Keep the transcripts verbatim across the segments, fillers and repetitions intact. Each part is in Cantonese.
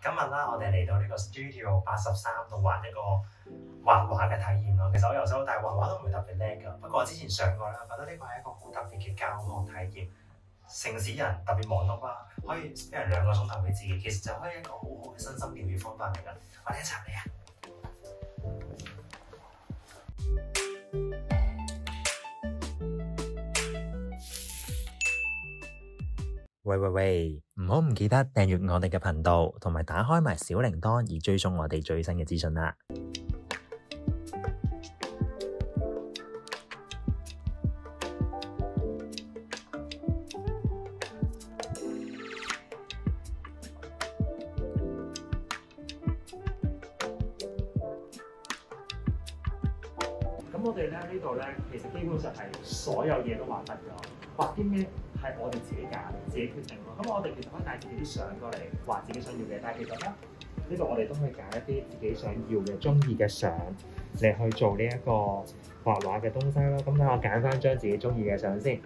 今日啦，我哋嚟到呢個 Studio 八十三度畫一個畫畫嘅體驗咯。其實我由細到大畫畫都唔會特別叻㗎，不過我之前上過啦，覺得呢個係一個好特別嘅教學體驗。城市人特別忙碌啦，可以 spare 兩個鐘頭俾自己，其實就可以一個好好嘅身心療癒方法嚟㗎。我哋一齊嚟啊！喂喂喂，唔好唔記得訂閱我哋嘅頻道，同埋打開埋小鈴鐺而追蹤我哋最新嘅資訊啦。咁我哋咧呢度咧，其實基本上係所有嘢都畫得㗎，畫啲咩？係我哋自己揀、自己決定咯。咁我哋其實可以帶自己啲相過嚟畫自己想要嘅，但係其實咧呢度我哋都可以揀一啲自己想要嘅、中意嘅相嚟去做呢一個畫畫嘅東西咯。咁等我揀翻張自己中意嘅相先。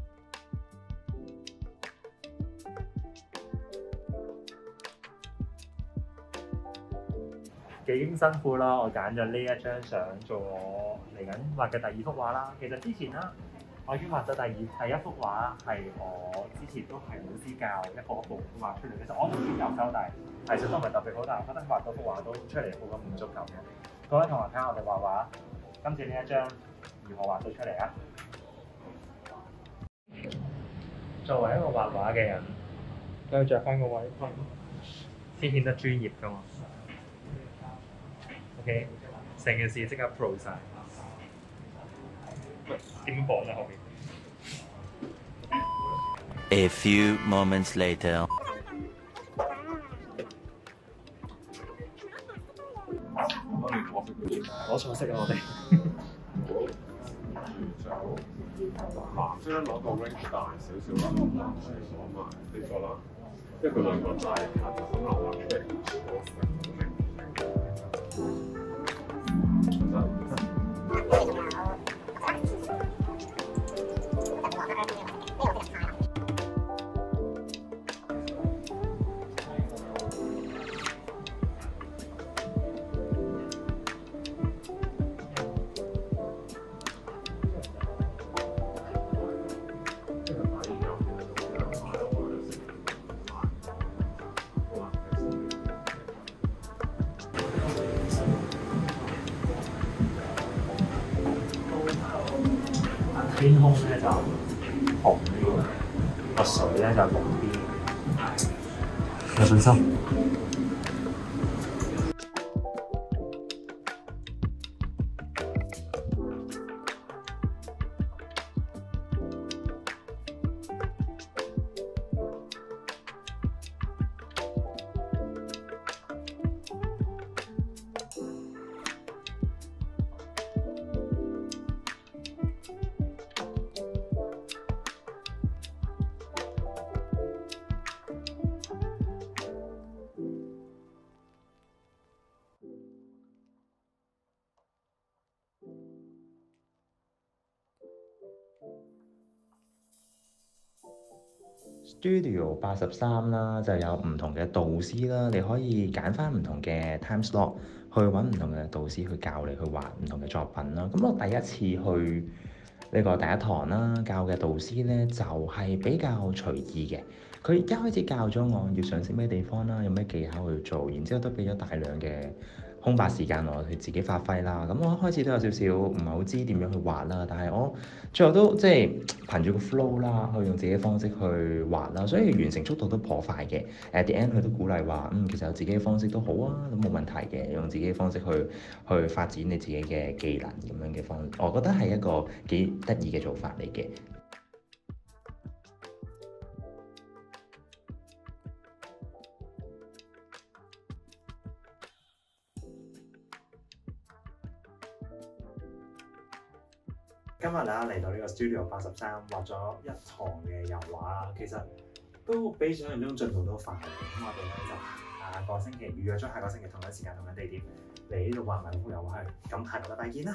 幾經辛苦啦，我揀咗呢一張相做我嚟緊畫嘅第二幅畫啦。其實之前啦，我已經畫咗第二第一幅畫，係我之前都係老師教一步一步畫出嚟。其實我都算有手，但係藝術都唔係特別好，但係我覺得畫到幅畫都出嚟好有滿足感嘅。各位同學睇下我哋畫畫，今次呢一張如何畫到出嚟啊？作為一個畫畫嘅人，都要着翻個位框，先顯得專業㗎嘛。OK， 成件事即刻 pro 晒。點樣綁咧後面 ？A few moments later， 攞錯色啊！我哋嗱，將攞個 range 大少少啦，攞埋呢個啦，因為佢兩個大卡就好難畫出嚟。 天空咧就紅啲，個水咧就綠啲，有信心。Studio 八十三啦，就有唔同嘅導師啦，你可以揀翻唔同嘅 time slot 去揾唔同嘅導師去教你去畫唔同嘅作品啦。咁我第一次去呢個第一堂啦，教嘅導師咧就係比較隨意嘅。佢一開始教咗我要嘗試咩地方啦，有咩技巧去做，然之後都俾咗大量嘅空白時間我去自己發揮啦。咁我一開始都有少少唔係好知點樣去畫啦，但係我最後都即係憑住個 flow 啦，去用自己嘅方式去畫啦，所以完成速度都頗快嘅。At the end 佢都鼓勵話，嗯，其實有自己嘅方式都好啊，都冇問題嘅，用自己嘅方式去去發展你自己嘅技能咁樣嘅方式，我覺得係一個幾得意嘅做法嚟嘅。今日啦嚟到呢個 Studio 八十三畫咗一堂嘅油畫啦，其實都比想象中進度都快。咁我哋咧就下個星期預約咗下個星期同一時間同一地點嚟呢度畫埋幅油畫去。咁下個禮拜見啦。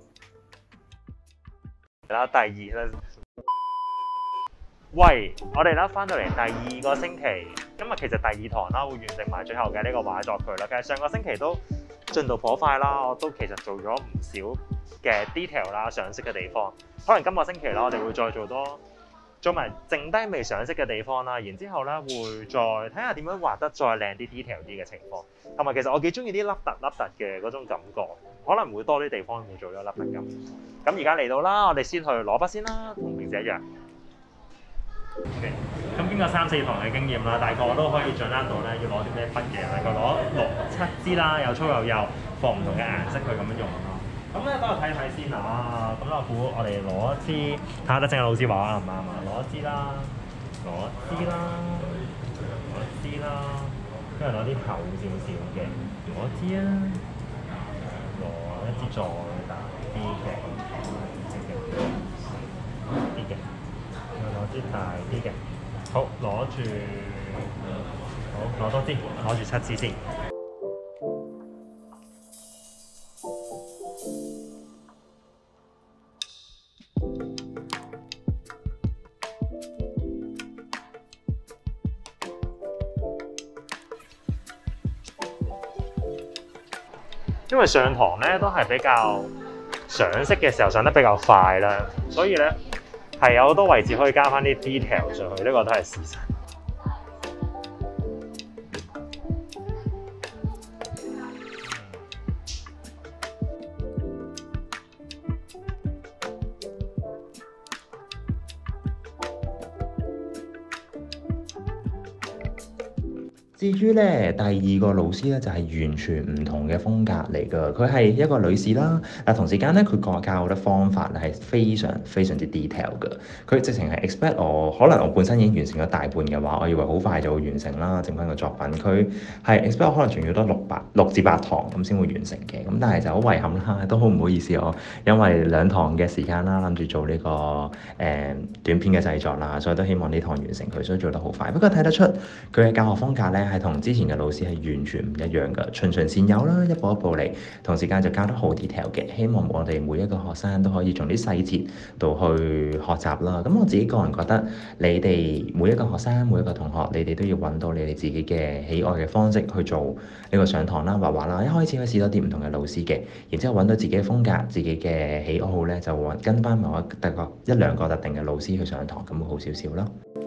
啦，第二啦。喂，我哋啦翻到嚟第二個星期， 今日其實第二堂啦，會完成埋最後嘅呢個畫作佢啦。其實上個星期都進度頗快啦，我都其實做咗唔少嘅 detail 啦、上色嘅地方。可能今個星期啦，我哋會再做多做埋剩低未上色嘅地方啦，然之後咧會再睇下點樣畫得再靚啲 detail 啲嘅情況。同埋其實我幾中意啲凹凸凹凸嘅嗰種感覺，可能會多啲地方會做咗凹凸咁。咁而家嚟到啦，我哋先去攞筆先啦，同平時一樣。Okay. 咁經過三四堂嘅經驗啦，大概我都可以掌握到咧要攞啲咩筆嘅，大概攞六七支啦，有粗有幼，放唔同嘅顏色去咁樣用咯。咁咧等我睇睇先啊。咁我估我哋攞一支，睇下得正老師話啱唔啱啊？攞一支啦，攞一支啦，攞一支啦，跟住攞啲厚少少嘅，攞一支啊，攞一支再大啲嘅，啲嘅。攞支大啲嘅，好攞住，好攞多支，攞住七支先。因為上堂咧都係比較上色嘅時候上得比較快啦，所以咧。係有好多位置可以加翻啲 detail 上去，呢、這個都係事實。 至於咧第二個老師咧就係、是、完全唔同嘅風格嚟㗎，佢係一個女士啦，但同時間咧佢教教嘅方法係非常非常之 detail 㗎。佢直情係 expect 我，可能我本身已經完成咗大半嘅話，我以為好快就會完成啦，剩翻個作品。佢係 expect 我可能仲要多六百六至八堂咁先會完成嘅。咁但係就好遺憾啦，都好唔好意思我，因為兩堂嘅時間啦，諗住做呢、這個誒、呃、短片嘅製作啦，所以都希望呢堂完成佢，所以做得好快。不過睇得出佢嘅教學風格咧，係同之前嘅老師係完全唔一樣㗎，循循善誘啦，一步一步嚟，同時間就教得好 detail 嘅，希望我哋每一個學生都可以從啲細節度去學習啦。咁我自己個人覺得，你哋每一個學生、每一個同學，你哋都要揾到你哋自己嘅喜愛嘅方式去做呢個上堂啦、畫畫啦。一開始可以試多啲唔同嘅老師嘅，然之後揾到自己嘅風格、自己嘅喜好咧，就跟翻某一特個一兩個特定嘅老師去上堂，咁會好少少咯。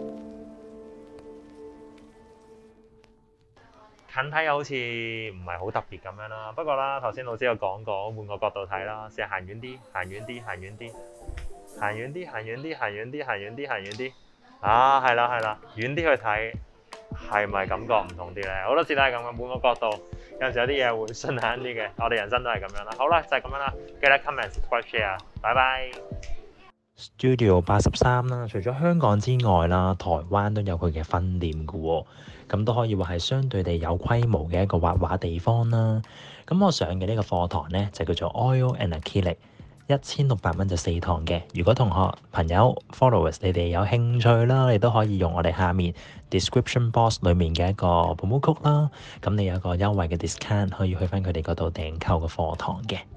近睇又好似唔係好特別咁樣啦，不過啦，頭先老師有講過，換個角度睇啦，試下行遠啲，行遠啲，行遠啲，行遠啲，行遠啲，行遠啲，行遠啲，行遠啲，啊，係啦係啦，遠啲去睇，係咪感覺唔同啲咧？好多時都係咁嘅，換個角度，有陣時有啲嘢會順眼啲嘅，我哋人生都係咁樣啦。好啦，就係咁樣啦，記得 comment、subscribe、share，拜拜。 Studio 八十三啦，除咗香港之外啦，台灣都有佢嘅分店嘅喎，咁都可以話係相對地有規模嘅一個畫畫地方啦。咁我上嘅呢個課堂呢，就叫做 Oil and Acrylic，一千六百蚊就四堂嘅。如果同學朋友 followers 你哋有興趣啦，你都可以用我哋下面 description box 裡面嘅一個 promo code 啦，咁你有一個優惠嘅 discount 可以去翻佢哋嗰度訂購個課堂嘅。